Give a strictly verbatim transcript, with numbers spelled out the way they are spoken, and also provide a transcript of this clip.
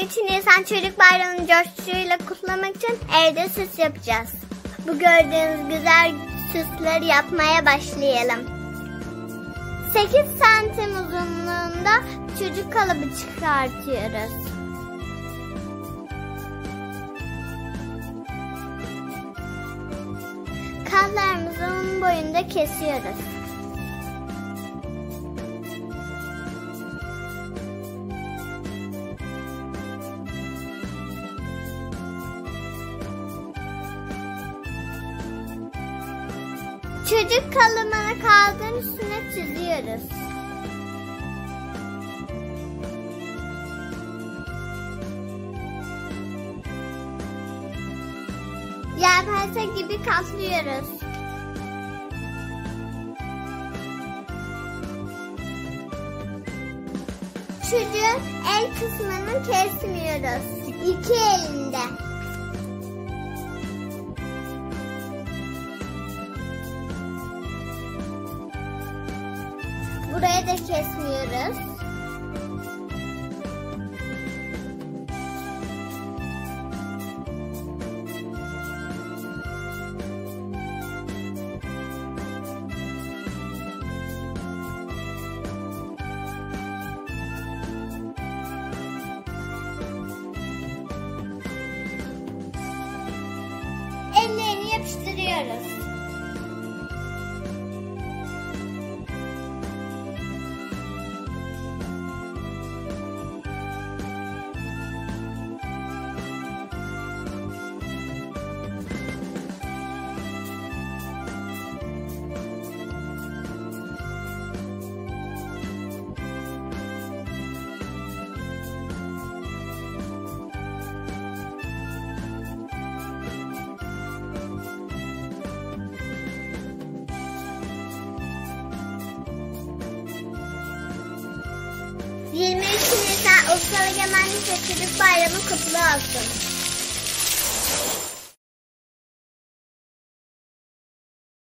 yirmi üç Nisan Çocuk Bayramı'nı coşkuyla kutlamak için evde süs yapacağız. Bu gördüğünüz güzel süsleri yapmaya başlayalım. sekiz santim uzunluğunda çocuk kalıbı çıkartıyoruz. Katlarımızı onun boyunda kesiyoruz. Çocuk kalıbını kağıdın üstüne çiziyoruz. Yelpaze gibi katlıyoruz. Çocuğun el kısmını kesmiyoruz. İki elinde. Buraya da kesmiyoruz. Ellerini yapıştırıyoruz. yirmi üç Nisan Ulusal Egemenlik ve Çocuk Bayramı kutlu olsun.